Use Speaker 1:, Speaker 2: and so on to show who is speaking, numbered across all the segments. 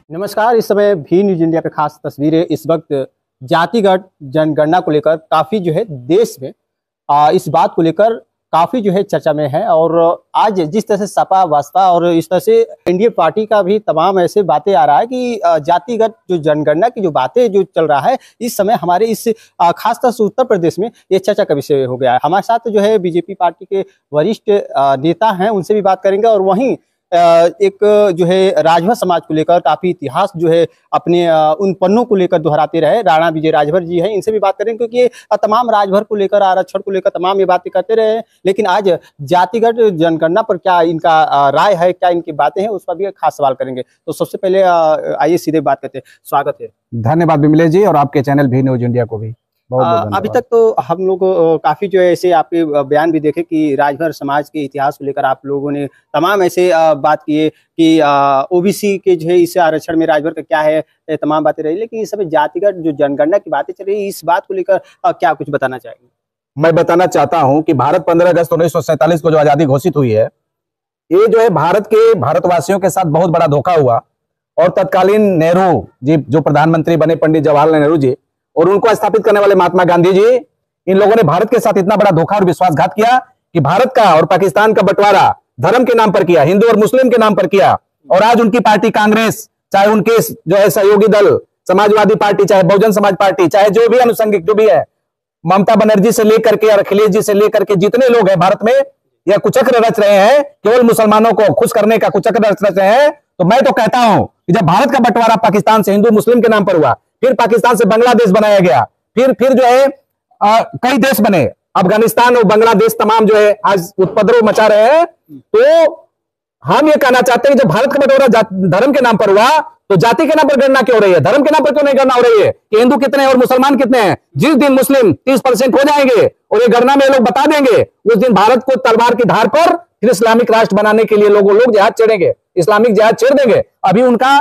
Speaker 1: नमस्कार। इस समय भी न्यूज इंडिया पे खास तस्वीरें इस वक्त जातिगत जनगणना को लेकर काफी जो है देश में इस बात को लेकर काफी जो है चर्चा में है। और आज जिस तरह से सपा बसपा और इस तरह से एनडीए पार्टी का भी तमाम ऐसे बातें आ रहा है कि जातिगत जो जनगणना की जो बातें जो चल रहा है इस समय हमारे इस खासतौर से उत्तर प्रदेश में ये चर्चा का विषय हो गया है। हमारे साथ जो है बीजेपी पार्टी के वरिष्ठ नेता हैं, उनसे भी बात करेंगे। और वहीं एक जो है राजभर समाज को लेकर काफी इतिहास जो है अपने उन पन्नों को लेकर दोहराते रहे राणा विजय राजभर जी हैं, इनसे भी बात करेंगे क्योंकि ये तमाम राजभर को लेकर आरक्षण को लेकर तमाम ये बातें करते रहे हैं। लेकिन आज जातिगत जनगणना पर क्या इनका राय है, क्या इनकी बातें हैं, उस पर भी खास सवाल करेंगे। तो सबसे पहले आइए सीधे बात करते हैं। स्वागत है।
Speaker 2: धन्यवाद विमलेश जी, और आपके चैनल भी न्यूज इंडिया को भी बहुत
Speaker 1: अभी तक तो हम लोग काफी जो है ऐसे आपके बयान भी देखे कि राजभर समाज के इतिहास को लेकर आप लोगों ने तमाम ऐसे बात किए कि ओबीसी के जो है इस आरक्षण में राजभर का क्या है, तमाम बातें रही। लेकिन इस समय जातिगत जो जनगणना की बातें चल रही है, इस बात को लेकर क्या कुछ बताना चाहेंगे?
Speaker 2: मैं बताना चाहता हूं कि भारत 15 अगस्त 1947 को जो आजादी घोषित हुई है, ये जो है भारत के भारतवासियों के साथ बहुत बड़ा धोखा हुआ। और तत्कालीन नेहरू जी जो प्रधानमंत्री बने, पंडित जवाहरलाल नेहरू जी, और उनको स्थापित करने वाले महात्मा गांधी जी, इन लोगों ने भारत के साथ इतना बड़ा धोखा और विश्वासघात किया कि भारत का और पाकिस्तान का बंटवारा धर्म के नाम पर किया, हिंदू और मुस्लिम के नाम पर किया। और आज उनकी पार्टी कांग्रेस, चाहे उनके जो है सहयोगी दल समाजवादी पार्टी, चाहे बहुजन समाज पार्टी, चाहे जो भी अनुषंगिक जो भी है, ममता बनर्जी से लेकर के और अखिलेश जी से लेकर के जितने लोग हैं भारत में, यह कुचक्र रच रहे हैं, केवल मुसलमानों को खुश करने का कुचक्र रच रहे हैं। तो मैं तो कहता हूं कि जब भारत का बंटवारा पाकिस्तान से हिंदू मुस्लिम के नाम पर हुआ, फिर पाकिस्तान से बांग्लादेश बनाया गया, फिर जो है कई देश बने, अफगानिस्तान और बांग्लादेश तमाम जो है आज उपद्रव मचा रहे हैं। तो हम ये कहना चाहते हैं कि जब भारत का बंटवारा धर्म के नाम पर हुआ, तो जाति के नाम पर गणना क्यों हो रही है, धर्म के नाम पर क्यों नहीं गणना हो रही है कि हिंदू कितने हैं और मुसलमान कितने हैं? जिस दिन मुस्लिम 30% हो जाएंगे और ये गणना में लोग बता देंगे, उस दिन भारत को तलवार की धार पर फिर इस्लामिक राष्ट्र बनाने के लिए लोग जिहाद छेड़ेंगे, इस्लामिक जिहाद छेड़ देंगे। अभी उनका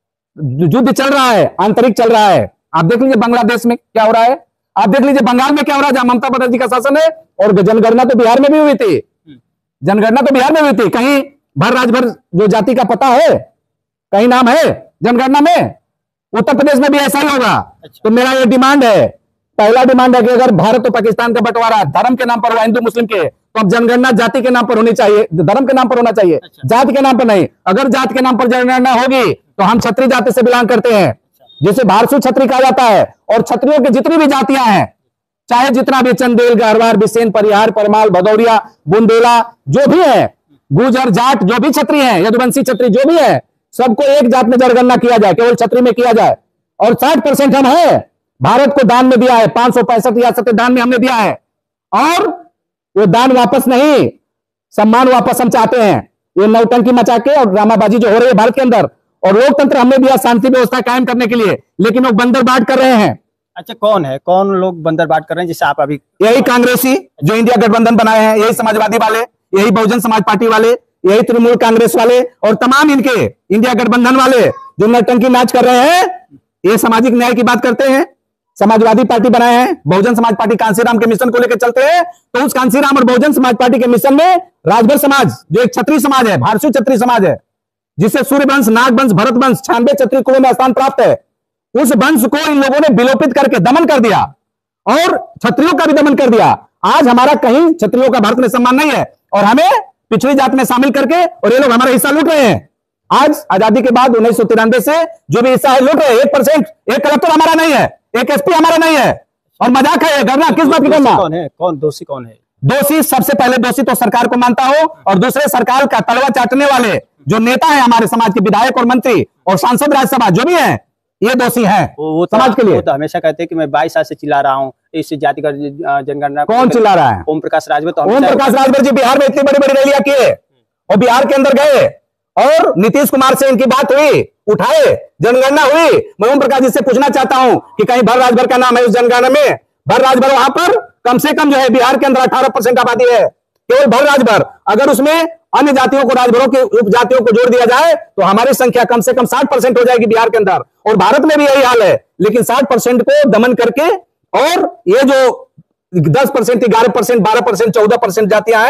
Speaker 2: युद्ध चल रहा है, आंतरिक चल रहा है। आप देख लीजिए बांग्लादेश में क्या हो रहा है, आप देख लीजिए बंगाल में क्या हो रहा है, जहां ममता बनर्जी का शासन है। और जनगणना तो बिहार में भी हुई थी, जनगणना तो बिहार में हुई थी। कहीं भर राजभर जो जाति का पता है, कहीं नाम है जनगणना में? उत्तर प्रदेश में भी ऐसा ही होगा। तो मेरा ये डिमांड है, पहला डिमांड है कि अगर भारत और पाकिस्तान का बंटवारा धर्म के नाम पर हुआ, हिंदू मुस्लिम के, तो अब जनगणना जाति के नाम पर होनी चाहिए, धर्म के नाम पर होना चाहिए, जाति के नाम पर नहीं। अगर जाति के नाम पर जनगणना होगी तो हम क्षत्रिय जाति से बिलोंग करते हैं, जिसे भारसु क्षत्रिय कहा जाता है। और क्षत्रियों की जितनी भी जातियां हैं, चाहे जितना भी चंदेल, गहरवार, बिसेन, परिहार, परमाल, भदौरिया, बुंदेला, जो भी है, गुर्जर, जाट, जो भी क्षत्रिय हैं, यदुवंशी क्षत्रिय जो भी है, सबको एक जात में जनगणना किया जाए, केवल क्षत्रिय में किया जाए। और 60% हम है, भारत को दान में दिया है, 565 रियासतें दान में हमने दिया है। और वो दान वापस नहीं, सम्मान वापस हम चाहते हैं। ये नौटंकी मचा के और ड्रामाबाजी जो हो रही है भारत के अंदर, और लोकतंत्र हमने दिया शांति व्यवस्था कायम करने के लिए, लेकिन लोग बंदर बाट कर रहे हैं।
Speaker 1: अच्छा, कौन लोग बंदर बाट कर रहे हैं जिससे आप अभी?
Speaker 2: यही कांग्रेसी जो इंडिया गठबंधन बनाए हैं, यही समाजवादी वाले, यही बहुजन समाज पार्टी वाले, यही तृणमूल कांग्रेस वाले, और तमाम इनके इंडिया गठबंधन वाले जो नौटंकी नाच कर रहे हैं। ये सामाजिक न्याय की बात करते हैं, समाजवादी पार्टी बनाए हैं, बहुजन समाज पार्टी कांसीराम के मिशन को लेकर चलते हैं। तो उस कांसीराम और बहुजन समाज पार्टी के मिशन में राजभर समाज जो एक क्षत्रिय समाज है, भारसु क्षत्रिय समाज है, जिसे सूर्यवंश, नागवंश, भरत वंश 96 क्षत्रिय कुलों में स्थान प्राप्त है, उस वंश को इन लोगों ने विलोपित करके दमन कर दिया और क्षत्रियों का भी दमन कर दिया। आज हमारा कहीं क्षत्रियों का भारत में सम्मान नहीं है, और हमें पिछड़ी जात में शामिल करके और ये लोग हमारा हिस्सा लूट रहे हैं। आज आजादी के बाद 1993 से जो भी हिस्सा है लूट रहे हैं। 1%, एक कलेक्टर हमारा नहीं है, एक एसपी हमारा नहीं है, और मजाक है करना। किस बात की करना?
Speaker 1: दोषी कौन है?
Speaker 2: दोषी सबसे पहले दोषी तो सरकार को मानता हूं, और दूसरे सरकार का तलवा चाटने वाले जो नेता है हमारे समाज के, विधायक और मंत्री और सांसद राज्यसभा जो भी है, ये दोषी है समाज के लिए।
Speaker 1: वो तो हमेशा कहते हैं कि मैं 22 साल से चिल्ला रहा हूँ इस जातिगत जनगणना।
Speaker 2: कौन चिल्ला रहा है?
Speaker 1: ओम प्रकाश राजभर।
Speaker 2: ओम प्रकाश राजभर जी बिहार में इतनी बड़ी बड़ी रैलियां किए, और बिहार के अंदर गए, और नीतीश कुमार से इनकी बात हुई, उठाए, जनगणना हुई। मैं ओम प्रकाश जी से पूछना चाहता हूं कि कहीं भर राजभर का नाम है उस जनगणना में? भर राजभर वहां पर कम से कम जो है बिहार के अंदर 18% आबादी है, केवल भर राजभर। अगर उसमें अन्य जातियों को, राजभरों के उपजातियों को जोड़ दिया जाए तो हमारी संख्या कम से कम 60% हो जाएगी बिहार के अंदर। और भारत में भी यही हाल है, लेकिन 60% को दमन करके, और ये जो 10%, 11%, 12%, 14% जातियां हैं,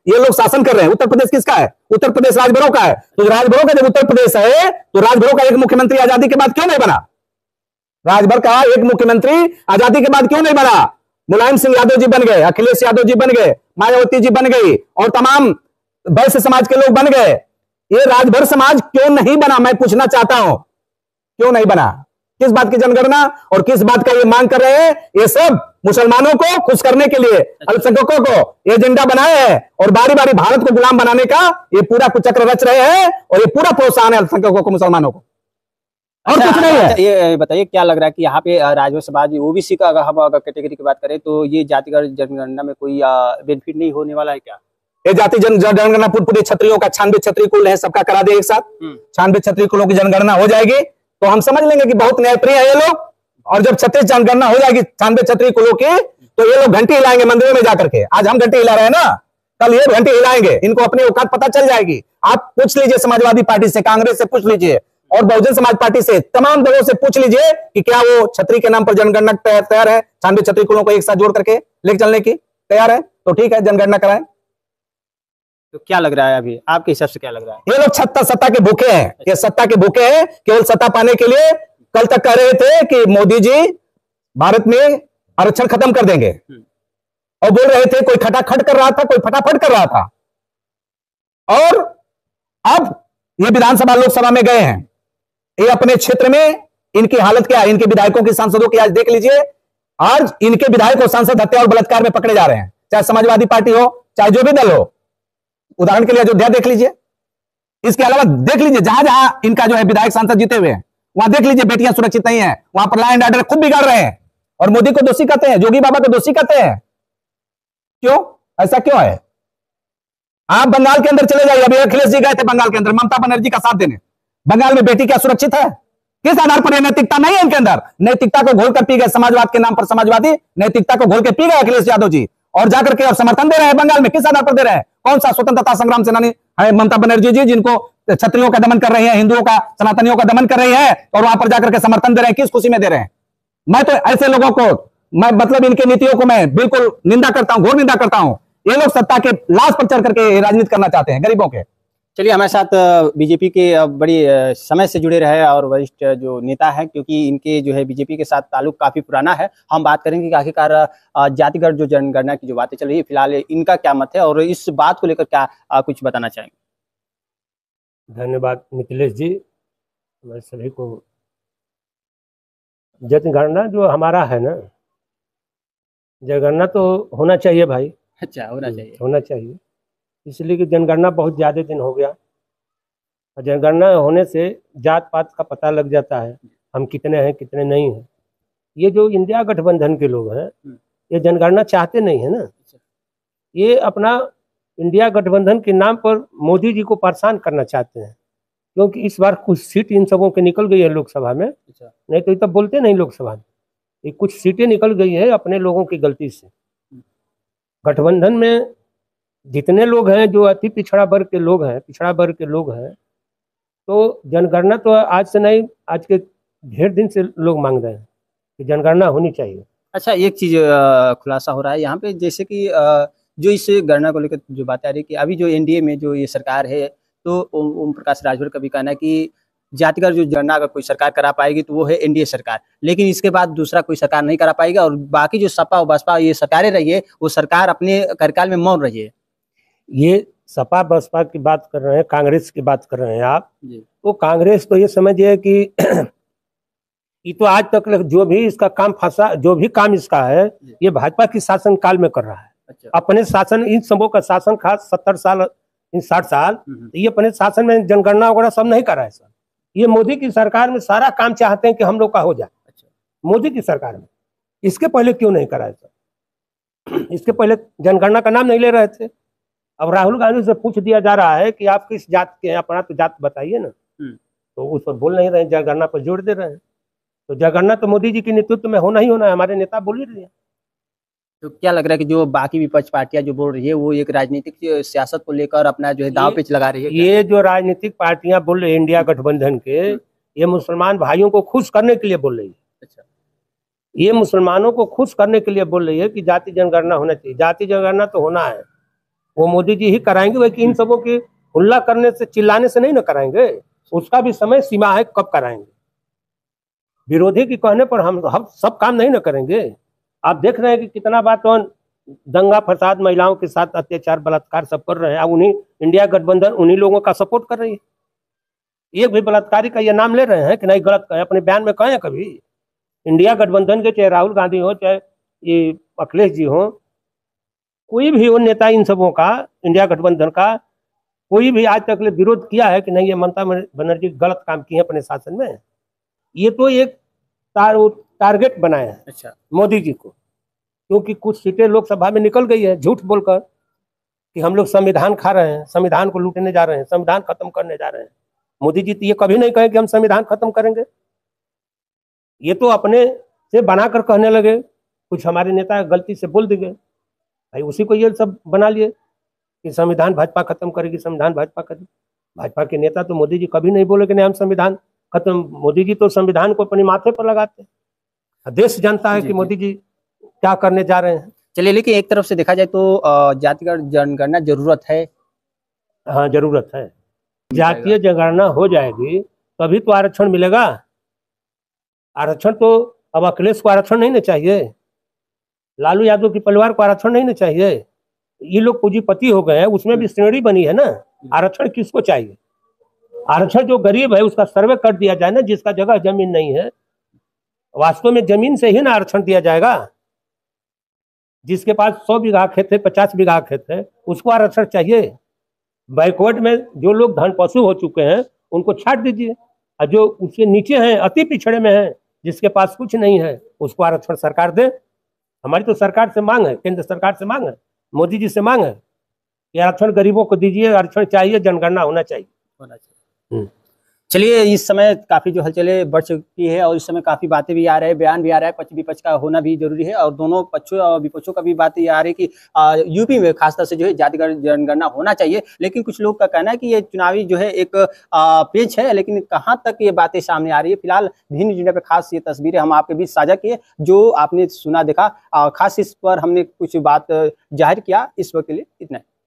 Speaker 2: ये लोग शासन कर रहे हैं। उत्तर प्रदेश किसका है? उत्तर प्रदेश राजभरों का है। तो राजभरों का जब उत्तर प्रदेश है तो राजभरों का एक मुख्यमंत्री आजादी के बाद क्यों नहीं बना? राजभर का एक मुख्यमंत्री आजादी के बाद क्यों नहीं बना? मुलायम सिंह यादव जी बन गए, अखिलेश यादव जी बन गए, मायावती जी बन गई और तमाम वैश्य समाज के लोग बन गए। ये राजभर समाज क्यों नहीं बना? मैं पूछना चाहता हूं, क्यों नहीं बना? किस बात की जनगणना और किस बात का ये मांग कर रहे हैं? ये सब मुसलमानों को खुश करने के लिए, अल्पसंख्यकों को एजेंडा बनाया है और बारी बारी भारत को गुलाम बनाने का ये पूरा कुचक्र रच रहे हैं और ये पूरा प्रोत्साहन है अल्पसंख्यकों को, मुसलमानों को, और कुछ नहीं है।
Speaker 1: ये बताइए क्या लग रहा है कि यहाँ पे राजभर समाज ओबीसी का अगर हम कैटेगरी की बात करें तो ये जातिगत जनगणना में कोई बेनिफिट नहीं होने वाला है क्या?
Speaker 2: ये जाति जनगणना पूरे क्षत्रियों का 96 क्षत्रिय कुल है, सबका करा दे एक साथ। 96 क्षत्रिय कुलों की जनगणना हो जाएगी तो हम समझ लेंगे कि बहुत न्यायप्रिय है ये लोग। और जब 36 जनगणना हो जाएगी 96 क्षत्रिय कुलों की तो ये लोग घंटी हिलाएंगे मंदिरों में जाकर के। आज हम घंटी हिला रहे हैं ना, कल ये घंटी हिलाएंगे, इनको अपनी औकात पता चल जाएगी। आप पूछ लीजिए समाजवादी पार्टी से, कांग्रेस से पूछ लीजिए और बहुजन समाज पार्टी से, तमाम दलों से पूछ लीजिए कि क्या वो क्षत्रिय के नाम पर जनगणना तैयार है? 96 क्षत्रिय कुलों को एक साथ जोड़ करके लेकर चलने की तैयार है? तो ठीक है, जनगणना कराएं।
Speaker 1: तो क्या लग रहा है अभी आपके हिसाब से क्या लग रहा है?
Speaker 2: ये लोग सत्ता के भूखे हैं, ये सत्ता के भूखे हैं। केवल सत्ता पाने के लिए कल तक कह रहे थे कि मोदी जी भारत में आरक्षण खत्म कर देंगे और बोल रहे थे, कोई खटाखट कर रहा था, कोई फटाफट कर रहा था। और अब ये विधानसभा लोकसभा में गए हैं, ये अपने क्षेत्र में इनकी हालत क्या है? इनके विधायकों की, सांसदों की आज देख लीजिए। आज इनके विधायक और सांसद हत्या और बलात्कार में पकड़े जा रहे हैं, चाहे समाजवादी पार्टी हो, चाहे जो भी दल हो। उदाहरण के लिए अयोध्या देख लीजिए। इसके अलावा देख लीजिए जहां जहां इनका जो है विधायक सांसद जीते हुए हैं, वहां देख लीजिए बेटियां सुरक्षित नहीं है, वहां पर लॉ एंड ऑर्डर खुद बिगाड़ रहे हैं और मोदी को दोषी कहते हैं, जोगी बाबा को दोषी कहते हैं। क्यों? ऐसा क्यों है? आप बंगाल के अंदर चले जाइए, अभी अखिलेश जी गए थे बंगाल के अंदर ममता बनर्जी का साथ देने। बंगाल में बेटी क्या सुरक्षित है? किस आधार पर? नैतिकता नहीं है इनके अंदर। नैतिकता को घोल कर पी गए, समाजवाद के नाम पर समाजवादी नैतिकता को घोल के पी गए अखिलेश यादव जी, और जाकर के और समर्थन दे रहे हैं बंगाल में। किस आधार पर दे रहे हैं? कौन सा स्वतंत्रता संग्राम सेनानी है ममता बनर्जी जी, जिनको क्षत्रियों का दमन कर रही है, हिंदुओं का, सनातनियों का दमन कर रही है, और वहां पर जाकर के समर्थन दे रहे हैं? किस खुशी में दे रहे हैं? मैं तो ऐसे लोगों को, मैं मतलब इनके नीतियों को मैं बिल्कुल निंदा करता हूं, घोर निंदा करता हूं। ये लोग सत्ता के लाश पर चढ़ करके राजनीति करना चाहते हैं गरीबों के।
Speaker 1: चलिए, हमारे साथ बीजेपी के बड़ी समय से जुड़े रहे और वरिष्ठ जो नेता हैं, क्योंकि इनके जो है बीजेपी के साथ ताल्लुक काफी पुराना है। हम बात करेंगे कि आखिरकार जातिगत जो जनगणना की जो बातें चल रही है, फिलहाल इनका क्या मत है और इस बात को लेकर क्या कुछ बताना चाहेंगे?
Speaker 3: धन्यवाद मिथिलेश जी। मैं सभी को, जनगणना जो हमारा है ना, जनगणना तो होना चाहिए भाई।
Speaker 1: अच्छा,
Speaker 3: होना चाहिए, इसलिए कि जनगणना बहुत ज़्यादा दिन हो गया। जनगणना होने से जात पात का पता लग जाता है, हम कितने हैं कितने नहीं हैं। ये जो इंडिया गठबंधन के लोग हैं, ये जनगणना चाहते नहीं है ना। ये अपना इंडिया गठबंधन के नाम पर मोदी जी को परेशान करना चाहते हैं, क्योंकि इस बार कुछ सीट इन सबों के निकल गई है लोकसभा में। नहीं तो ये तब बोलते नहीं लोकसभा में। ये कुछ सीटें निकल गई है अपने लोगों की गलती से। गठबंधन में जितने लोग हैं जो अति पिछड़ा वर्ग के लोग हैं, तो जनगणना तो आज से नहीं, आज के ढेर दिन से लोग मांग रहे हैं कि जनगणना होनी चाहिए।
Speaker 1: अच्छा, एक चीज खुलासा हो रहा है यहाँ पे, जैसे कि जो इस गणना को लेकर जो बात आ रही है कि अभी जो एनडीए में जो ये सरकार है, तो ओम प्रकाश राजभर का भी कहना है कि जातिगत जो जनगणना अगर कोई सरकार करा पाएगी तो वो है एनडीए सरकार, लेकिन इसके बाद दूसरा कोई सरकार नहीं करा पाएगा। और बाकी जो सपा और बसपा ये सरकारें रही है, वो सरकार अपने कार्यकाल में मौन रही है।
Speaker 3: ये सपा बसपा की बात कर रहे हैं, कांग्रेस की बात कर रहे हैं आप। तो कांग्रेस तो ये समझिए कि ये तो आज तक जो भी इसका काम फंसा, जो भी काम इसका है, ये भाजपा की शासन काल में कर रहा है।
Speaker 1: अच्छा।
Speaker 3: अपने शासन, इन सबों का शासन खास 70 साल, इन 60 साल, ये अपने शासन में जनगणना वगैरह सब नहीं कर रहा है सर। ये मोदी की सरकार में सारा काम चाहते हैं कि हम लोग का हो जाए। अच्छा। मोदी की सरकार में इसके पहले क्यों नहीं कराया सर? इसके पहले जनगणना का नाम नहीं ले रहे थे। अब राहुल गांधी से पूछ दिया जा रहा है कि आप किस जात के हैं, अपना तो जात बताइए ना, तो उस पर बोल नहीं रहे, जनगणना पर जोड़ दे रहे हैं। तो जनगणना तो मोदी जी के नेतृत्व में होना ही होना है, हमारे नेता बोल ही रहे हैं।
Speaker 1: तो क्या लग रहा है कि जो बाकी विपक्ष पार्टियां जो बोल रही है, वो एक राजनीतिक सियासत को लेकर अपना जो है दांव पेच लगा रही है?
Speaker 3: ये जो राजनीतिक पार्टियां बोल रही है इंडिया गठबंधन के, ये मुसलमान भाइयों को खुश करने के लिए बोल रही है।
Speaker 1: अच्छा।
Speaker 3: ये मुसलमानों को खुश करने के लिए बोल रही है कि जाति जनगणना होना चाहिए। जाति जनगणना तो होना है, वो मोदी जी ही कराएंगे, वही कि इन सबों की हुल्ला करने से, चिल्लाने से नहीं ना कराएंगे। उसका भी समय सीमा है कब कराएंगे। विरोधी के कहने पर हम सब काम नहीं ना करेंगे। आप देख रहे हैं कि कितना बात तो दंगा फसाद, महिलाओं के साथ अत्याचार, बलात्कार सब कर रहे हैं। अब उन्हीं इंडिया गठबंधन उन्हीं लोगों का सपोर्ट कर रही है। एक भी बलात्कारी का ये नाम ले रहे हैं कि नहीं गलत कहे, अपने बयान में कहें कभी। इंडिया गठबंधन के चाहे राहुल गांधी हो, चाहे ये अखिलेश जी हो, कोई भी हो नेता इन सबों का, इंडिया गठबंधन का कोई भी आज तक विरोध किया है कि नहीं ये ममता बनर्जी गलत काम किए अपने शासन में? ये तो एक टारगेट बनाया है
Speaker 1: अच्छा,
Speaker 3: मोदी जी को, क्योंकि कुछ सीटें लोकसभा में निकल गई है झूठ बोलकर कि हम लोग संविधान खा रहे हैं, संविधान को लूटने जा रहे हैं, संविधान खत्म करने जा रहे हैं। मोदी जी तो ये कभी नहीं कहे कि हम संविधान खत्म करेंगे। ये तो अपने से बनाकर कहने लगे। कुछ हमारे नेता गलती से बोल दिए भाई, उसी को ये सब बना लिए कि संविधान भाजपा खत्म करेगी, संविधान भाजपा करेगी। भाजपा के नेता तो मोदी जी कभी नहीं बोले कि नहीं हम संविधान खत्म। मोदी जी तो संविधान को अपने माथे पर लगाते हैं। देश जानता है कि मोदी जी क्या करने जा रहे हैं।
Speaker 1: चलिए, लेकिन एक तरफ से देखा जाए तो जातिगत जनगणना जरूरत है।
Speaker 3: हाँ, जरूरत है। जातीय जनगणना हो जाएगी तभी तो आरक्षण मिलेगा। आरक्षण तो अब अखिलेश को आरक्षण नहीं ना चाहिए, लालू यादव की परिवार को आरक्षण नहीं ना चाहिए। ये लोग पूंजीपति हो गए हैं, उसमें भी श्रेणी बनी है ना। आरक्षण किसको चाहिए? आरक्षण जो गरीब है उसका सर्वे कर दिया जाए ना, जिसका जगह जमीन नहीं है। वास्तव में जमीन से ही ना आरक्षण दिया जाएगा। जिसके पास 100 बीघा खेत है, 50 बीघा खेत है, उसको आरक्षण चाहिए। बैकवर्ड में जो लोग धन पशु हो चुके हैं उनको छाट दीजिए, और जो उसके नीचे हैं, अति पिछड़े में है, जिसके पास कुछ नहीं है, उसको आरक्षण सरकार दे। हमारी तो सरकार से मांग है, केंद्र सरकार से मांग है, मोदी जी से मांग है कि आरक्षण गरीबों को दीजिए, आरक्षण चाहिए, जनगणना होना चाहिए।
Speaker 1: चलिए, इस समय काफी जो हलचलें बढ़ चुकी है और इस समय काफी बातें भी आ रहे हैं, बयान भी आ रहा है, पक्ष विपक्ष का होना भी जरूरी है और दोनों पक्षों और विपक्षों का भी बात ये आ रही है कि यूपी में खासतौर से जो है जातिगत जनगणना होना चाहिए। लेकिन कुछ लोग का कहना है कि ये चुनावी जो है एक पेच है, लेकिन कहाँ तक ये बातें सामने आ रही है। फिलहाल भिन्न मीडिया पे खास ये तस्वीरें हम आपके बीच साझा किए, जो आपने सुना देखा, खास इस पर हमने कुछ बात जाहिर किया। इस वक्त के लिए इतना।